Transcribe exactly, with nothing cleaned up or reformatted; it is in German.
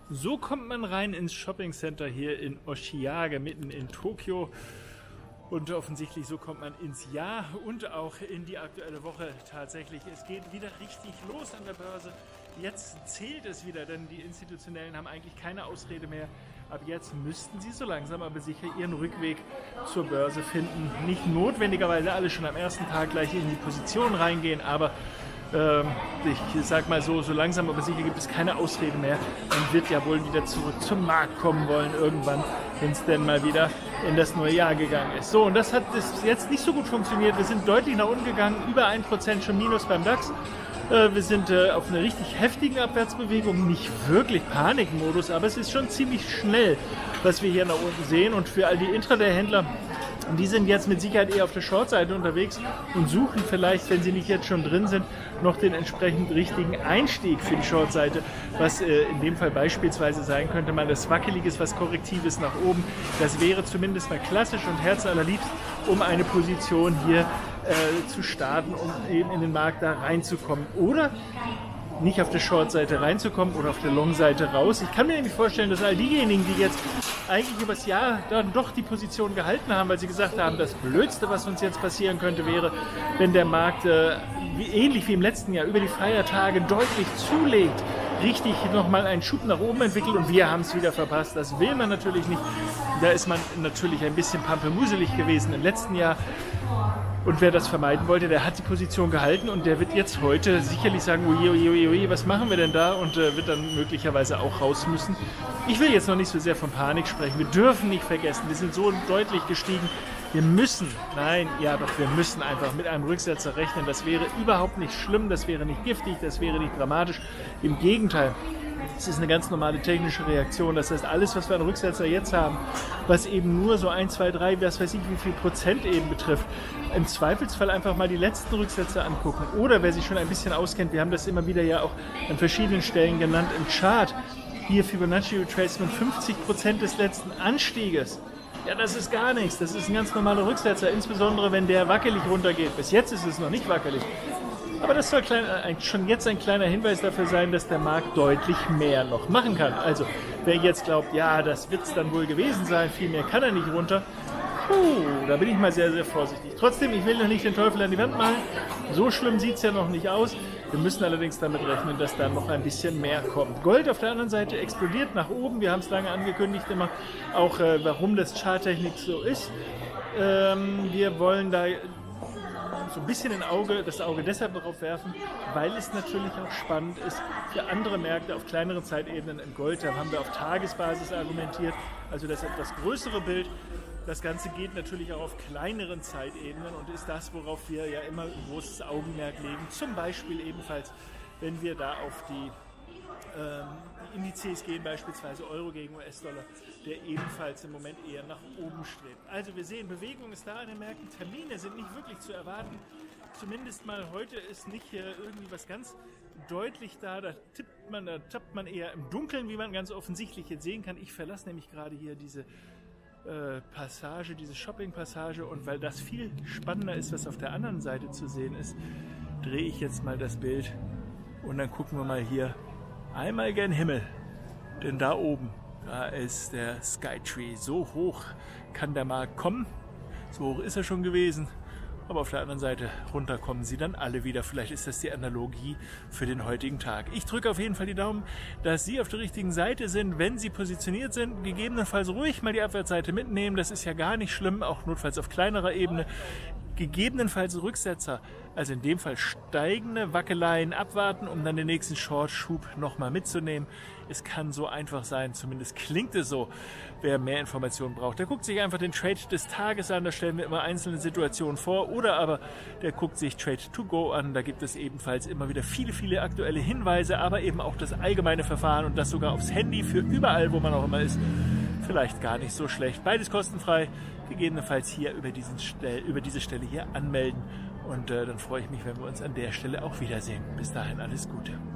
So kommt man rein ins Shopping Center hier in Oshiage, mitten in Tokio. Und offensichtlich so kommt man ins Jahr und auch in die aktuelle Woche tatsächlich. Es geht wieder richtig los an der Börse. Jetzt zählt es wieder, denn die Institutionellen haben eigentlich keine Ausrede mehr. Ab jetzt müssten sie so langsam aber sicher ihren Rückweg zur Börse finden. Nicht notwendigerweise alle schon am ersten Tag gleich in die Position reingehen, aber ähm, ich sag mal so, so langsam aber sicher gibt es keine Ausrede mehr. Man wird ja wohl wieder zurück zum Markt kommen wollen irgendwann, wenn es denn mal wieder in das neue Jahr gegangen ist. So, und das hat bis jetzt nicht so gut funktioniert. Wir sind deutlich nach unten gegangen, über ein Prozent schon Minus beim DAX. Wir sind äh, auf einer richtig heftigen Abwärtsbewegung, nicht wirklich Panikmodus, aber es ist schon ziemlich schnell, was wir hier nach unten sehen. Und für all die Intraday-Händler, die sind jetzt mit Sicherheit eher auf der Short-Seite unterwegs und suchen vielleicht, wenn sie nicht jetzt schon drin sind, noch den entsprechend richtigen Einstieg für die Short-Seite, was äh, in dem Fall beispielsweise sein könnte, mal das Wackeliges, was Korrektives nach oben. Das wäre zumindest mal klassisch und herzallerliebst, um eine Position hier Äh, zu starten, um eben in den Markt da reinzukommen. Oder nicht auf der Short-Seite reinzukommen oder auf der Long-Seite raus. Ich kann mir nämlich vorstellen, dass all diejenigen, die jetzt eigentlich übers Jahr dann doch die Position gehalten haben, weil sie gesagt haben, das Blödste, was uns jetzt passieren könnte, wäre, wenn der Markt äh, wie, ähnlich wie im letzten Jahr über die Feiertage deutlich zulegt, richtig nochmal einen Schub nach oben entwickelt und wir haben es wieder verpasst. Das will man natürlich nicht. Da ist man natürlich ein bisschen pampelmuselig gewesen im letzten Jahr. Und wer das vermeiden wollte, der hat die Position gehalten und der wird jetzt heute sicherlich sagen, oje, oje, oje, oje, was machen wir denn da? Und äh, wird dann möglicherweise auch raus müssen. Ich will jetzt noch nicht so sehr von Panik sprechen. Wir dürfen nicht vergessen, wir sind so deutlich gestiegen. Wir müssen, nein, ja doch, wir müssen einfach mit einem Rücksetzer rechnen. Das wäre überhaupt nicht schlimm, das wäre nicht giftig, das wäre nicht dramatisch. Im Gegenteil. Es ist eine ganz normale technische Reaktion. Das heißt, alles, was wir an Rücksetzer jetzt haben, was eben nur so ein, zwei, drei, was weiß ich, wie viel Prozent eben betrifft, im Zweifelsfall einfach mal die letzten Rücksetzer angucken. Oder wer sich schon ein bisschen auskennt, wir haben das immer wieder ja auch an verschiedenen Stellen genannt im Chart, hier Fibonacci Retracement fünfzig Prozent des letzten Anstieges. Ja, das ist gar nichts. Das ist ein ganz normaler Rücksetzer, insbesondere wenn der wackelig runtergeht. Bis jetzt ist es noch nicht wackelig. Aber das soll klein, schon jetzt ein kleiner Hinweis dafür sein, dass der Markt deutlich mehr noch machen kann. Also, wer jetzt glaubt, ja, das wird es dann wohl gewesen sein, viel mehr kann er nicht runter, puh, da bin ich mal sehr, sehr vorsichtig. Trotzdem, ich will noch nicht den Teufel an die Wand malen. So schlimm sieht es ja noch nicht aus. Wir müssen allerdings damit rechnen, dass da noch ein bisschen mehr kommt. Gold auf der anderen Seite explodiert nach oben. Wir haben es lange angekündigt, immer auch, äh, warum das Charttechnik so ist. Ähm, wir wollen da so ein bisschen ein Auge, das Auge deshalb darauf werfen, weil es natürlich auch spannend ist für andere Märkte auf kleineren Zeitebenen im Gold. Da haben wir auf Tagesbasis argumentiert, also das etwas größere Bild. Das Ganze geht natürlich auch auf kleineren Zeitebenen und ist das, worauf wir ja immer ein großes Augenmerk legen. Zum Beispiel ebenfalls, wenn wir da auf die, ähm, die Indizes gehen, beispielsweise Euro gegen U S-Dollar, der ebenfalls im Moment eher nach oben strebt. Also wir sehen, Bewegung ist da an den Märkten, Termine sind nicht wirklich zu erwarten. Zumindest mal heute ist nicht äh, irgendwie was ganz deutlich da, da tippt man, da tappt man eher im Dunkeln, wie man ganz offensichtlich jetzt sehen kann. Ich verlasse nämlich gerade hier diese äh, Passage, diese Shopping-Passage und weil das viel spannender ist, was auf der anderen Seite zu sehen ist, drehe ich jetzt mal das Bild und dann gucken wir mal hier einmal gen Himmel, denn da oben, da ist der Skytree. So hoch kann der Markt kommen. So hoch ist er schon gewesen. Aber auf der anderen Seite runter kommen sie dann alle wieder. Vielleicht ist das die Analogie für den heutigen Tag. Ich drücke auf jeden Fall die Daumen, dass Sie auf der richtigen Seite sind, wenn Sie positioniert sind. Gegebenenfalls ruhig mal die Abwärtsseite mitnehmen. Das ist ja gar nicht schlimm, auch notfalls auf kleinerer Ebene. Gegebenenfalls Rücksetzer, also in dem Fall steigende Wackeleien abwarten, um dann den nächsten Short-Schub nochmal mitzunehmen. Es kann so einfach sein, zumindest klingt es so. Wer mehr Informationen braucht, der guckt sich einfach den Trade des Tages an, da stellen wir immer einzelne Situationen vor. Oder aber der guckt sich Trade to Go an, da gibt es ebenfalls immer wieder viele, viele aktuelle Hinweise, aber eben auch das allgemeine Verfahren und das sogar aufs Handy für überall, wo man auch immer ist. Vielleicht gar nicht so schlecht. Beides kostenfrei. Gegebenenfalls hier über, diesen Stell, über diese Stelle hier anmelden. Und äh, dann freue ich mich, wenn wir uns an der Stelle auch wiedersehen. Bis dahin alles Gute.